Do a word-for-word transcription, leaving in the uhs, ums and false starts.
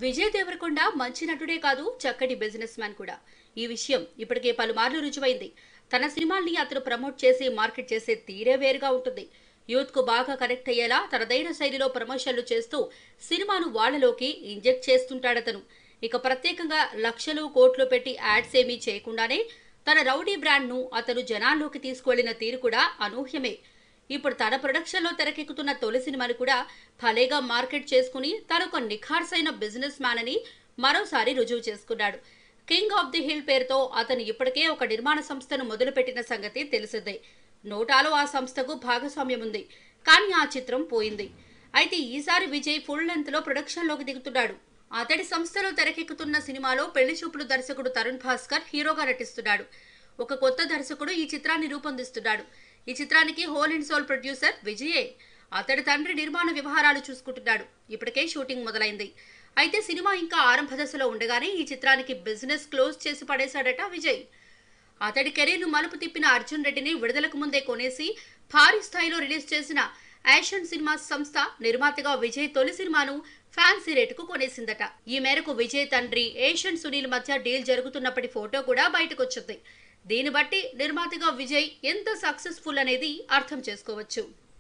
విజయ్ దేవరకొండ మంచి నటుడే కాదు, చక్కటి బిజినెస్ మ్యాన్ కూడా. ఈ విషయం ఇప్పటికే పలుమార్లు రుజువైంది. తన సినిమాల్ని అతను ప్రమోట్ చేసి మార్కెట్ చేసే తీరే వేరుగా ఉంటుంది. యూత్ కు బాగా కనెక్ట్ అయ్యేలా తనదైన శైలిలో ప్రమోషన్లు చేస్తూ సినిమాను వాళ్లలోకి ఇంజెక్ట్ చేస్తుంటాడతను. ఇక ప్రత్యేకంగా లక్షలు కోట్లు పెట్టి యాడ్స్ ఏమీ చేయకుండానే తన రౌడీ బ్రాండ్ ను అతను జనాల్లోకి తీసుకువెళ్లిన తీరు కూడా అనూహ్యమే. ఇప్పుడు తన ప్రొడక్షన్ లో తెరకెక్కుతున్న తొలి సినిమాను కూడా భలేగా మార్కెట్ చేసుకుని తనొక నిఖార్సైన బిజినెస్ మ్యాన్ అని మరోసారి రుజువు చేసుకున్నాడు. కింగ్ ఆఫ్ ది హిల్ పేరుతో అతను ఇప్పటికే ఒక నిర్మాణ సంస్థను మొదలుపెట్టిన సంగతి తెలిసిందే. నోటాలో ఆ సంస్థకు భాగస్వామ్యం ఉంది, కానీ ఆ చిత్రం పోయింది. అయితే ఈసారి విజయ్ ఫుల్ లెంత్ లో ప్రొడక్షన్ లోకి దిగుతున్నాడు. అతడి సంస్థలో తెరకెక్కుతున్న సినిమాలో పెళ్లి చూపులు దర్శకుడు తరుణ్ భాస్కర్ హీరోగా నటిస్తున్నాడు. ఒక కొత్త దర్శకుడు ఈ చిత్రాన్ని రూపొందిస్తున్నాడు. ఈ చిత్రానికి హోల్ అండ్ సోల్ ప్రొడ్యూసర్ విజయే. అతడి తండ్రి నిర్మాణ వ్యవహారాలు చూసుకుంటున్నాడు. ఇప్పటికే షూటింగ్ మొదలైంది. అయితే సినిమా ఇంకా ఆరంభ దశలో ఉండగానే ఈ చిత్రానికి బిజినెస్ క్లోజ్ చేసి పడేశాడట విజయ్. అతడి కెరీర్ ను మలుపు తిప్పిన అర్జున్ రెడ్డిని విడుదలకు ముందే కొనేసి భారీ స్థాయిలో రిలీజ్ చేసిన యాషన్ సినిమాస్ సంస్థ నిర్మాతగా విజయ్ తొలి సినిమాను ఫ్యాన్సీ రేటుకు కొనేసిందట. ఈ మేరకు విజయ్ తండ్రి ఏషియన్ సునీల్ మధ్య డీల్ జరుగుతున్నప్పటి ఫోటో కూడా బయటకొచ్చింది. దీన్ని బట్టి నిర్మాతగా విజయ్ ఎంత సక్సెస్ఫుల్ అనేది అర్థం చేసుకోవచ్చు.